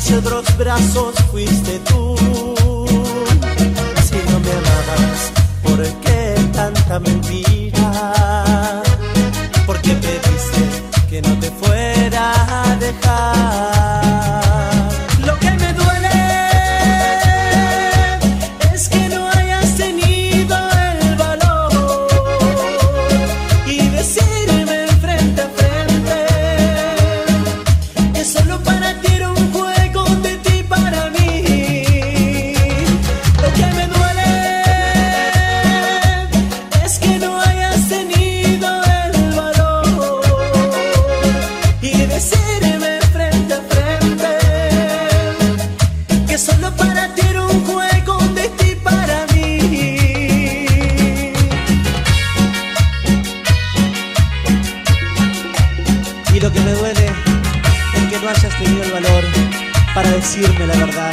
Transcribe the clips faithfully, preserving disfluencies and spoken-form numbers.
hacia otros brazos fuiste tú. Si no me amabas, ¿por qué tanta mentira? ¿Por qué pediste que no te fuera a dejar? Lo que me duele es que no hayas tenido el valor y decirme frente a frente que solo para ti era un juego de ti para mí. Lo que me duele es que no hayas tenido el valor y decirme frente a frente que solo para ti era un juego de ti para mí. Y lo que me duele es que no hayas tenido el valor para decirme la verdad.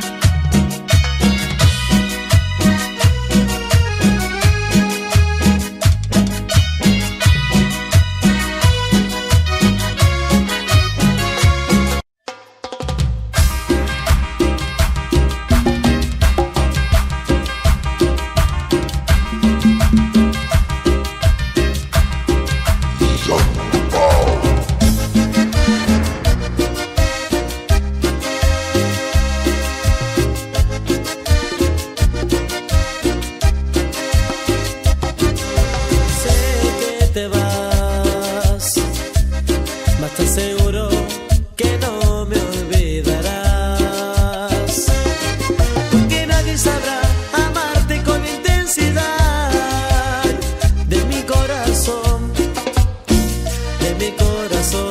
Te vas, mas te aseguro que no me olvidarás, porque nadie sabrá amarte con intensidad de mi corazón, de mi corazón.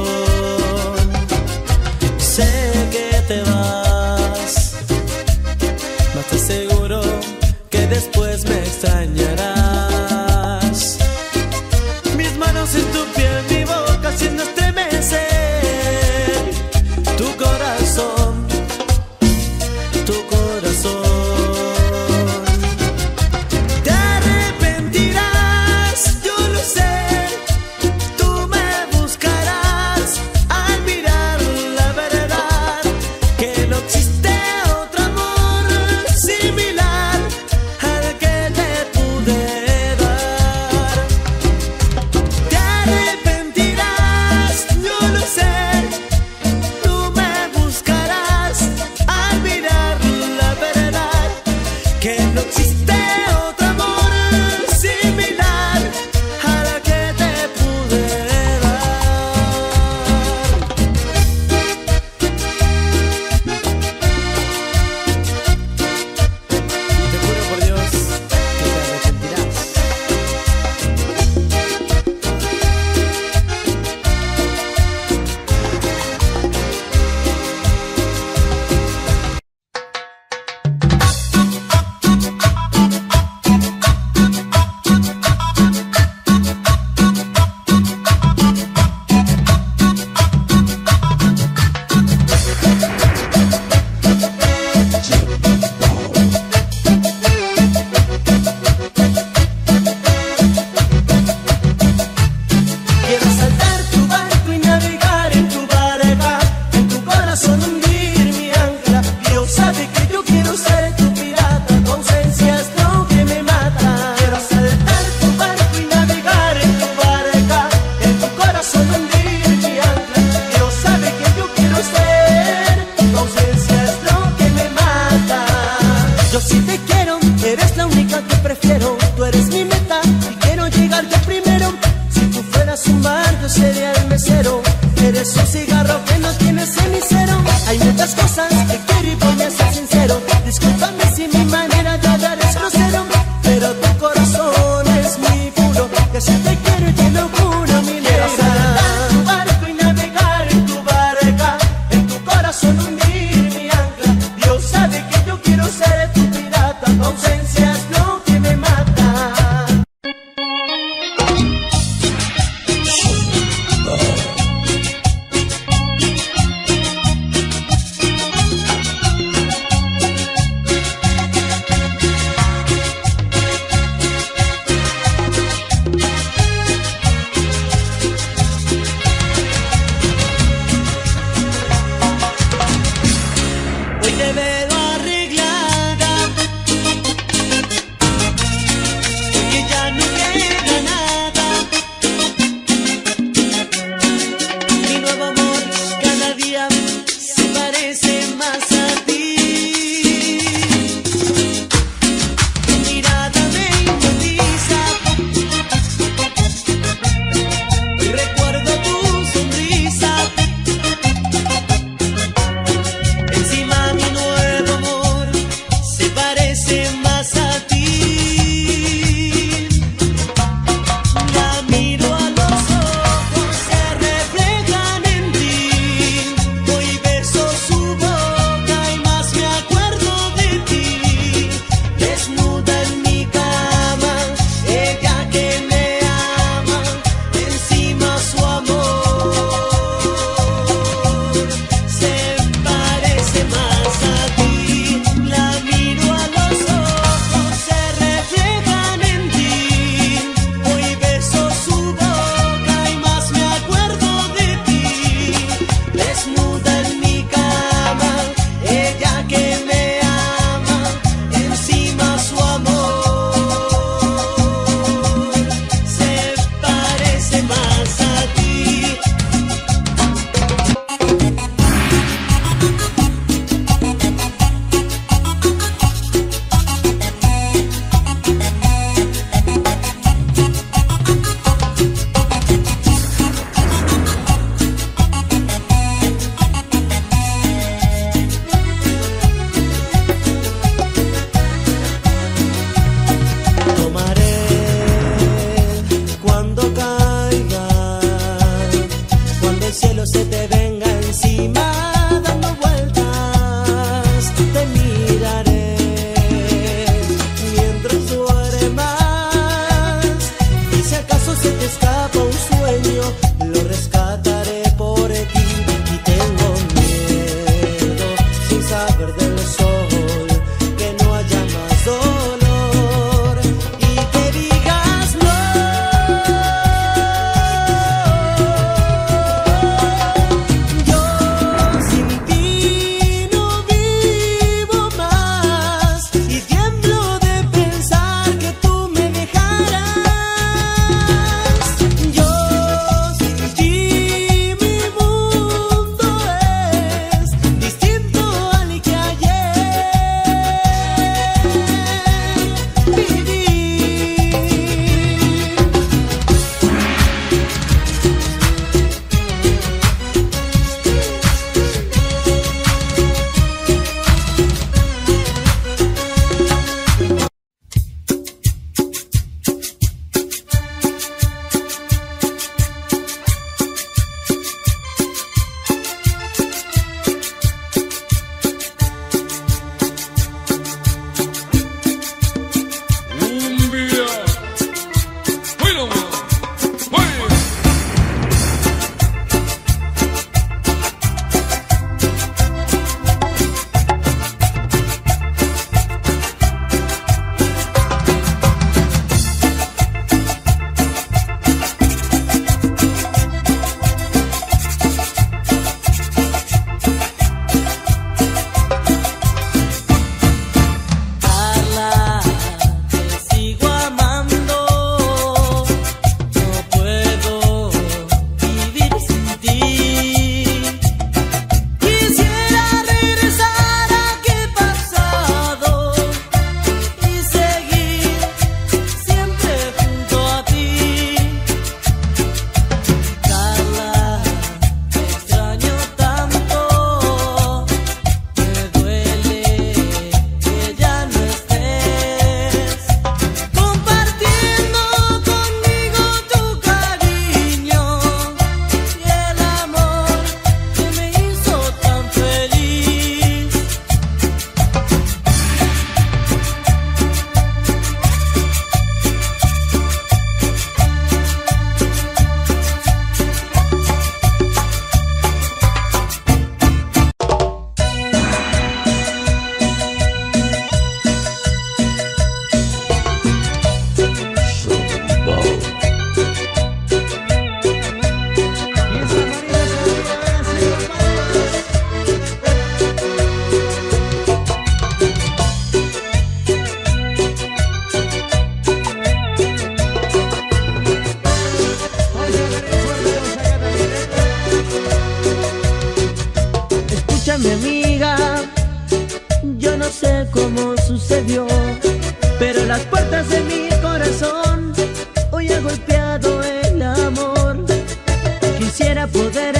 Sé que te vas, mas te aseguro que después me extrañarás. En tu piel, mi boca haciendo estremecer tu corazón, tu corazón. Te arrepentirás, yo lo sé. Tú me buscarás al mirar la verdad, que no existe otro amor similar al que te pude dar. Arrepentirás, yo lo sé. Tú me buscarás al mirar la verdad, que no existe otro amor similar a la que te pude dar. Te juro por Dios que te arrepentirás.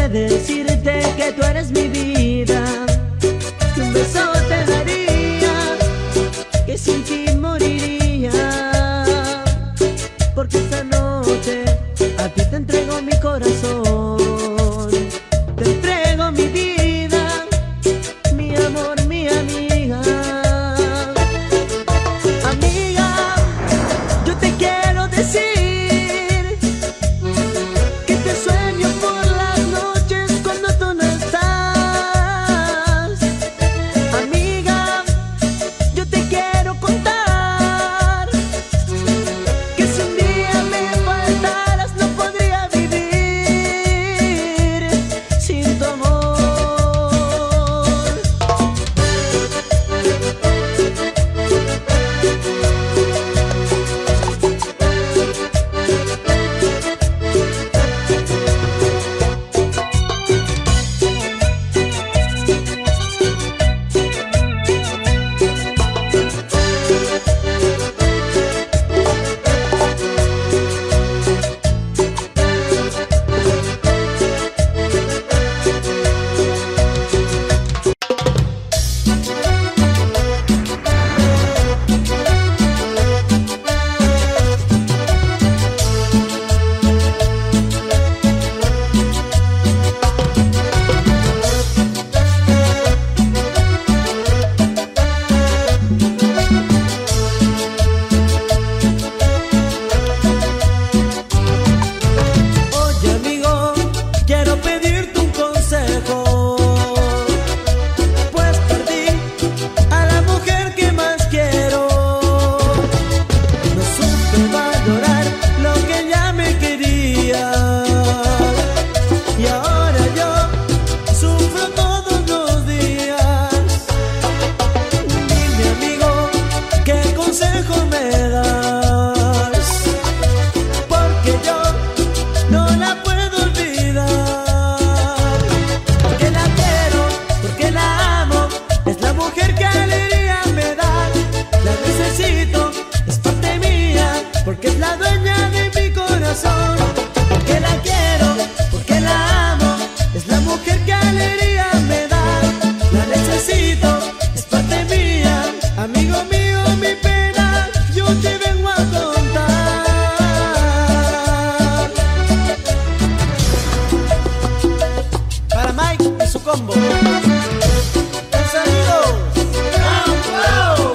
decirte que tú eres mi vida, que un beso te daría, que sin ti moriría, porque esta noche a ti te entrego mi corazón, te entrego mi vida, mi amor, mi amiga. Amiga, yo te quiero decir que te sueño por las noches cuando tú no estás. Amiga, yo te quiero contar que si un día me faltaras no podría vivir sin tu amor. Oye amigo, quiero pedirte un consejo, pues perdí a la mujer que más quiero. No supe valorar lo que ella me quería, y ahora yo sufro todos los días. Dime amigo, ¿qué consejo me das? Porque yo no la puedo olvidar, porque la quiero, porque la amo, es la mujer que alegría me da. La necesito, es parte mía, porque es la dueña de mi corazón. Porque la quiero, porque la amo, es la mujer que alegría me da. La necesito, es parte mía, amigo mío, mi pena yo te vengo a contar. Para Mike y su combo. ¡Los amigos! ¡Wow!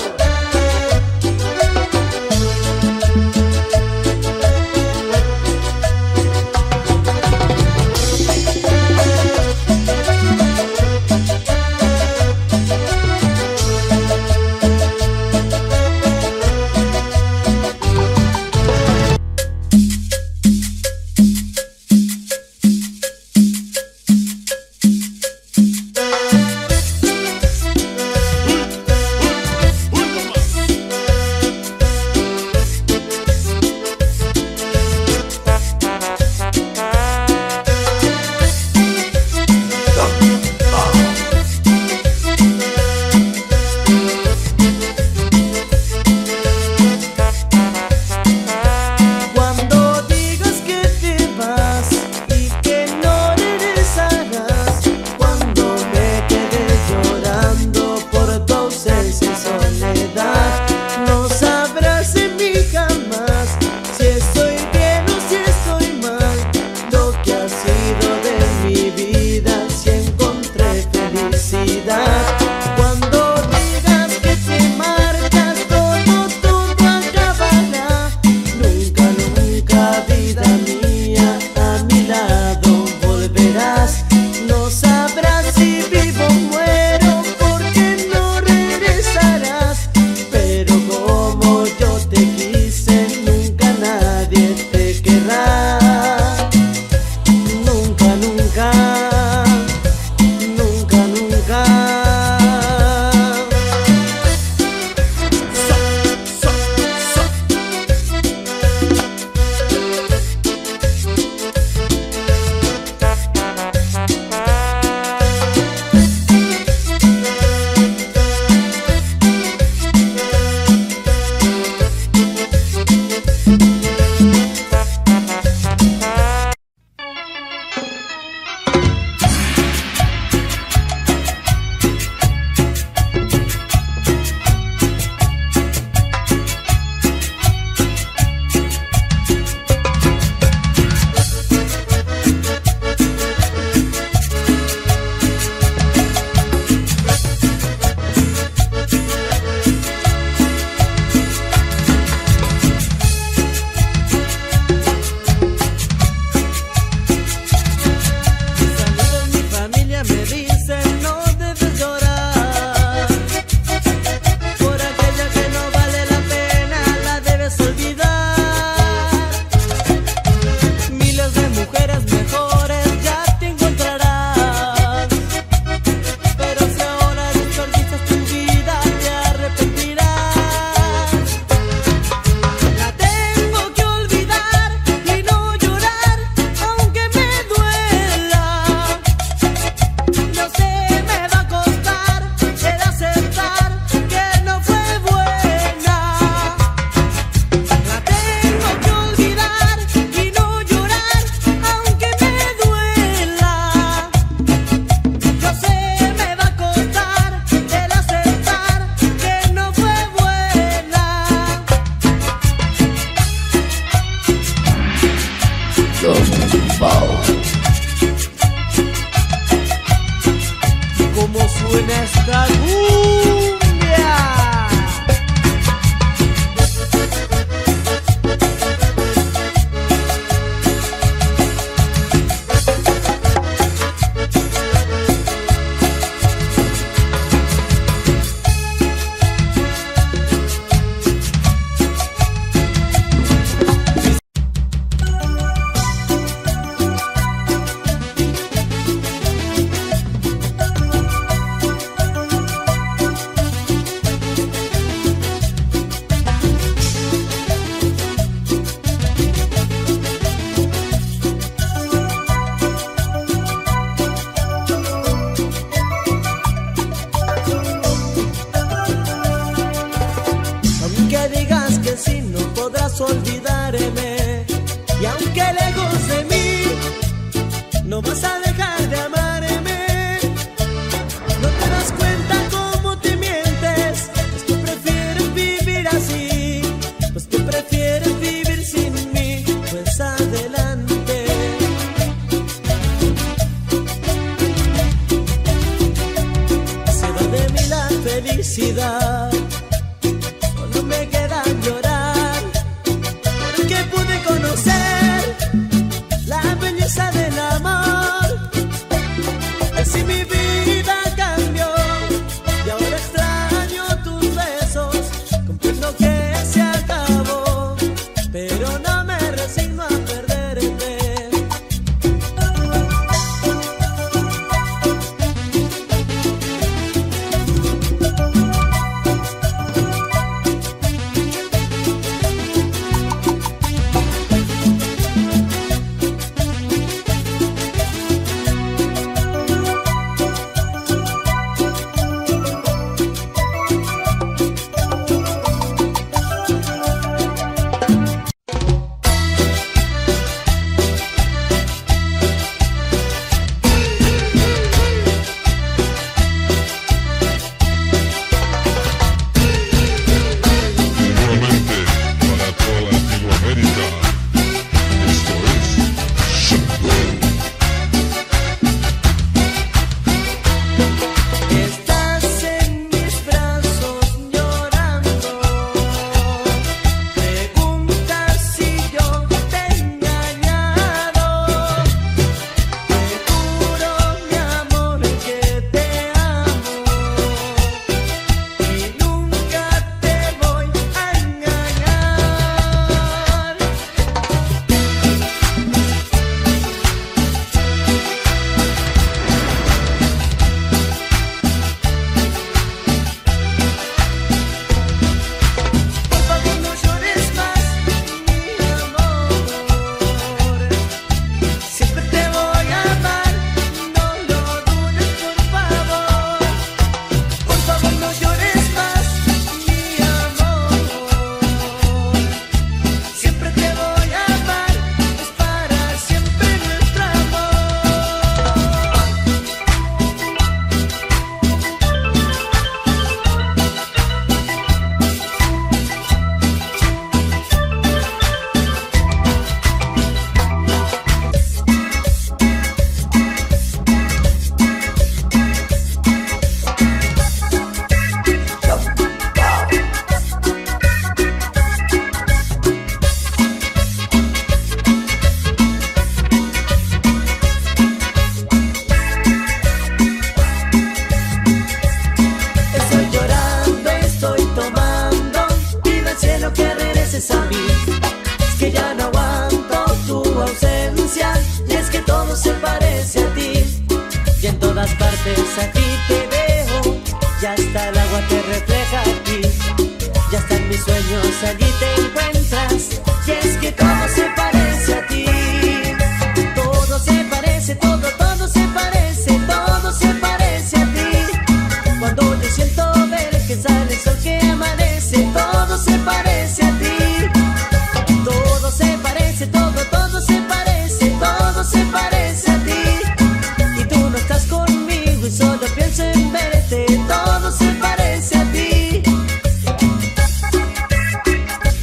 Bao. ¿Cómo suena esta cumbia? Olvidarme, y aunque lejos de mí no vas a dejar de amarme, no te das cuenta cómo te mientes, pues tú prefieres vivir así, pues tú prefieres vivir sin mí, pues adelante. Se va de mí la felicidad, solo me queda llorar. Pude conocer la belleza del amor, así mi vida cambió y ahora extraño tus besos. Comprendo que se acabó, pero no me resigno a perderte. A mí, es que ya no aguanto tu ausencia, y es que todo se parece a ti, y en todas partes aquí te veo, ya hasta el agua te refleja a ti, ya hasta en mis sueños allí te encuentras, y es que todo se parece a ti, todo se parece, todo, todo se parece, todo se parece a ti, cuando yo siento ver que sale el sol que amanece, todo se parece a ti. Todo se parece, todo, todo se parece, todo se parece a ti. Y tú no estás conmigo y solo pienso en verte, todo se parece a ti.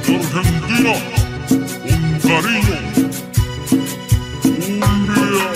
Argentina, con cariño, cumbia.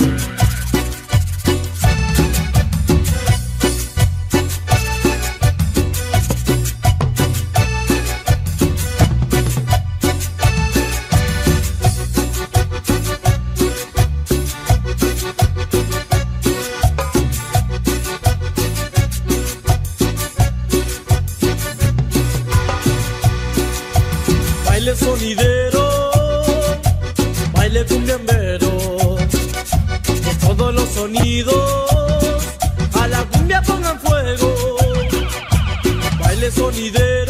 Baile sonidero, baile cumbiambero, que todos los sonidos a la cumbia pongan fuego. Baile sonidero.